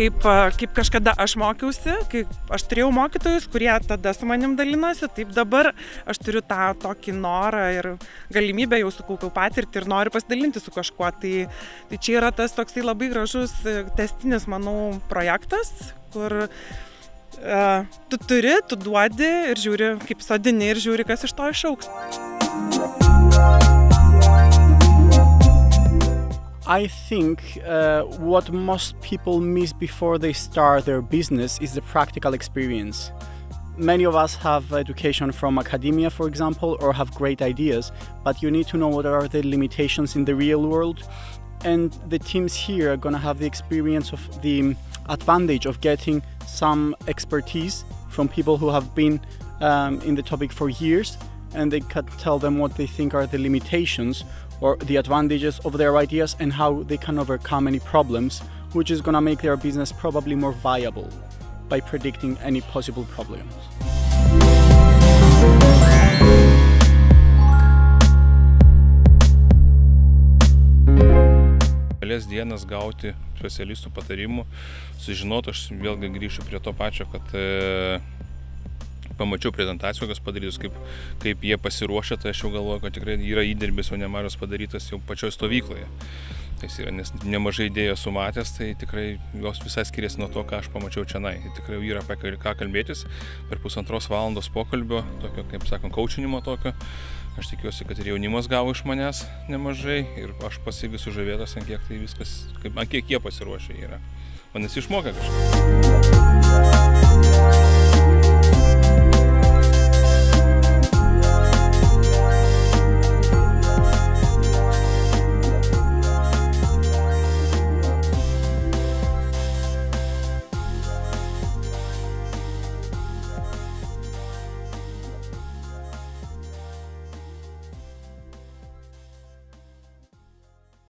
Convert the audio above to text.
kaip kažkada aš mokiausi, kai aš turėjau mokytojus, kurie tada su manim dalinosi, taip dabar aš turiu tą tokį norą ir galimybę, jau sukaupiau patirtį ir noriu pasidalinti su kažkuo. Tai čia yra tas toksai labai gražus tęstinis, manau, projektas, kur tu duodi ir žiūri, kaip sodini ir žiūri, kas iš to išaugs. I think what most people miss before they start their business is the practical experience. Many of us have education from academia, for example, or have great ideas, but you need to know what are the limitations in the real world. And the teams here are going to have the experience of the advantage of getting some expertise from people who have been in the topic for years, and they can tell them what they think are the limitations or the advantages of their ideas and how they can overcome any problems, which is going to make their business probably more viable by predicting any possible problems. Kelias dienas gauti specialistų patarimų, sužinoti, aš vėlgi grįšiu prie to pačio, kad pamačiau prezentacijų, kas padarytus, kaip jie pasiruošę, tai aš jau galvoju, kad tikrai yra įdirbis jau nemažas padarytas jau pačioj stovykloje. Tai yra, nes nemažai idėjų sumatęs, tai tikrai jos visai skiriasi nuo to, ką aš pamačiau čianai. Tikrai yra apie ką kalbėtis per 1,5 valandos pokalbio, tokio, kaip sakant, coachinimo tokio. Aš tikiuosi, kad ir jaunimas gavo iš manęs nemažai ir aš pats irgi sužavėtas, ant kiek tai viskas, ant kiek jie pasiruošę yra. Manęs išmokė kažką.